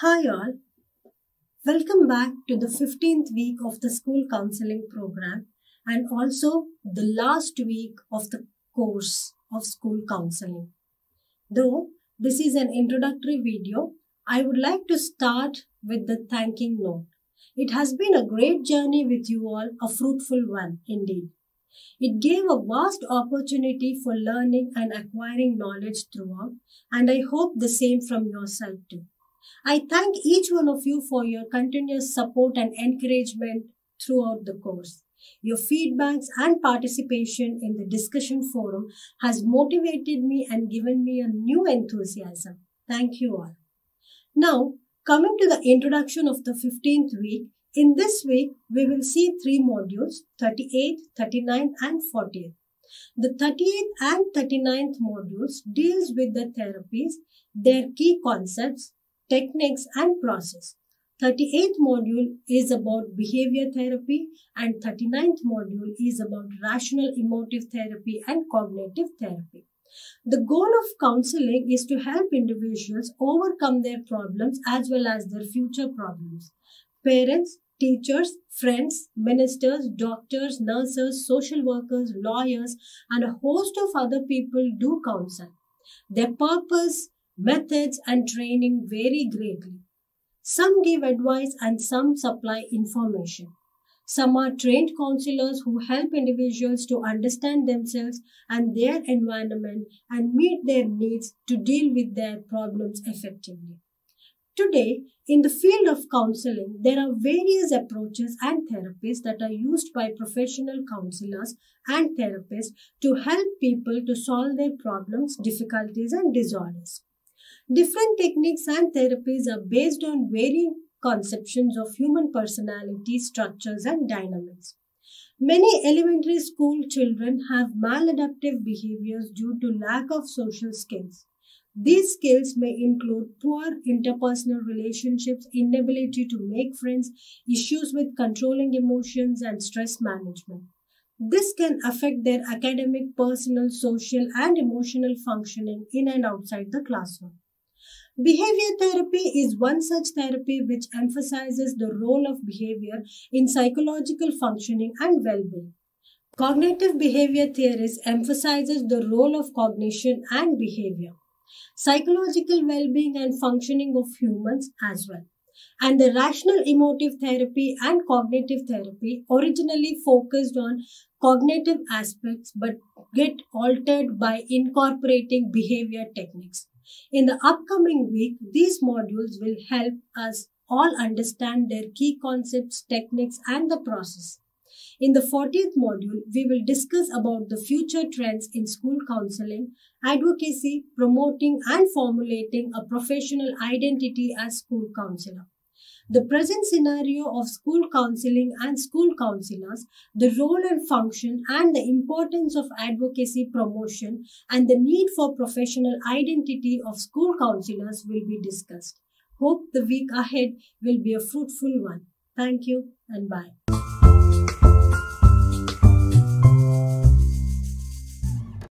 Hi all, welcome back to the 15th week of the school counseling program and also the last week of the course of school counseling. Though this is an introductory video, I would like to start with the thanking note. It has been a great journey with you all, a fruitful one indeed. It gave a vast opportunity for learning and acquiring knowledge throughout, and I hope the same from your side too. I thank each one of you for your continuous support and encouragement throughout the course. Your feedbacks and participation in the discussion forum has motivated me and given me a new enthusiasm. Thank you all. Now, coming to the introduction of the 15th week, in this week, we will see three modules, 38, 39 and 40th. The 38th and 39th modules deals with the therapies, their key concepts, techniques and process. 38th module is about behavior therapy and 39th module is about rational emotive therapy and cognitive therapy. The goal of counseling is to help individuals overcome their problems as well as their future problems. Parents, teachers, friends, ministers, doctors, nurses, social workers, lawyers, and a host of other people do counsel. Their purpose, methods, and training vary greatly. Some give advice and some supply information. Some are trained counselors who help individuals to understand themselves and their environment and meet their needs to deal with their problems effectively. Today, in the field of counseling, there are various approaches and therapies that are used by professional counselors and therapists to help people to solve their problems, difficulties, and disorders. Different techniques and therapies are based on varying conceptions of human personality, structures, and dynamics. Many elementary school children have maladaptive behaviors due to lack of social skills. These skills may include poor interpersonal relationships, inability to make friends, issues with controlling emotions, and stress management. This can affect their academic, personal, social, and emotional functioning in and outside the classroom. Behavior therapy is one such therapy which emphasizes the role of behavior in psychological functioning and well-being. Cognitive behavior theories emphasizes the role of cognition and behavior, psychological well-being and functioning of humans as well. And the rational emotive therapy and cognitive therapy originally focused on cognitive aspects but get altered by incorporating behavior techniques. In the upcoming week, these modules will help us all understand their key concepts, techniques, and the process. In the 40th module, we will discuss about the future trends in school counseling, advocacy, promoting and formulating a professional identity as school counselor. The present scenario of school counseling and school counselors, the role and function and the importance of advocacy promotion and the need for professional identity of school counselors will be discussed. Hope the week ahead will be a fruitful one. Thank you and bye.